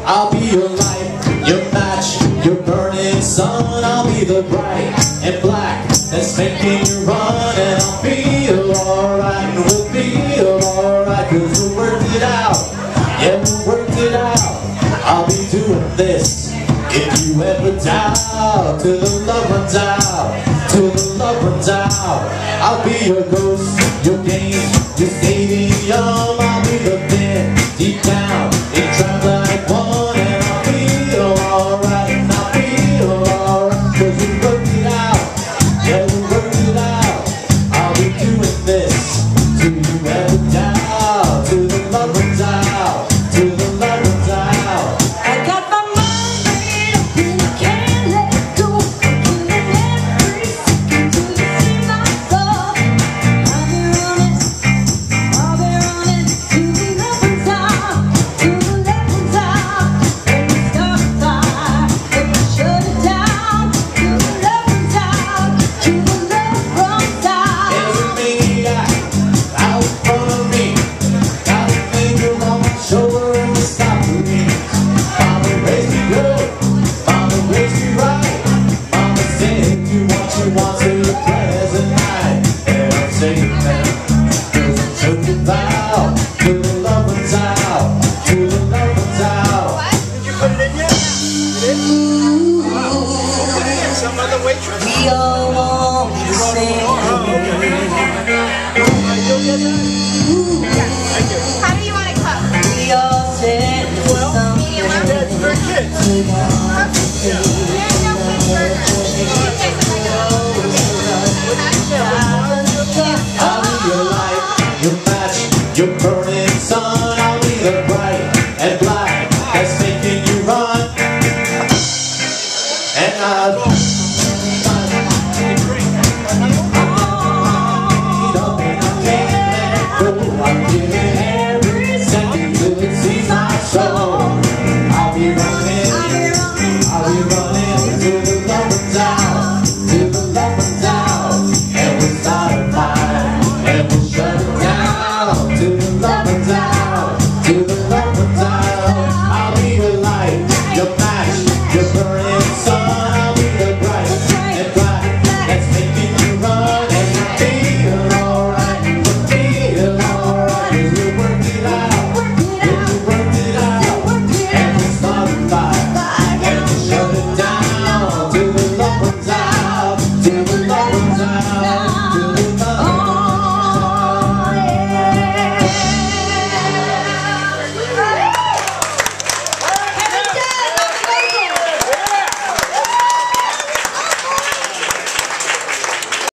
I'll be your light, your match, your burning sun. I'll be the bright and black that's making you run. And I'll feel alright, and we'll feel alright, 'cause we worked it out, yeah, we worked it out. I'll be doing this if you ever doubt, till the love runs out, till the love runs out. I'll be your ghost, your game, your stadium. I'll be the band deep down in trap like one. And I'll feel alright, and I'll feel alright, 'cause we worked it out, yeah, we worked it out. I'll be doing this till you ever doubt, till the love runs out, till the love runs out. I got my mind made up and I can't let go. I'm killing every second till you see my soul. I'll be running till the love runs out, till the love runs out. When we start a fire, when we shut it down, till the love runs out, till the love runs out. Everything you got out in front of me, got a finger on my shoulder and it's stopping me. Mama raised me good, Mama raised me right. Mama said do what you want till the present night. And I'm saying that 'cause I'm choking vow, till the love runs out, till the love runs out. Did you put it in yet? You did? Wow. Okay, some other waitress? We all want the same. You'll get that? Thank you. How do you want to cook? We all stand for Well, something. yeah, it's for kids. There's no fish burger. I'll be your light, your match, your burning sun. I'll be the bright and black that's making you run. And I'll up and I can't let go. I'm giving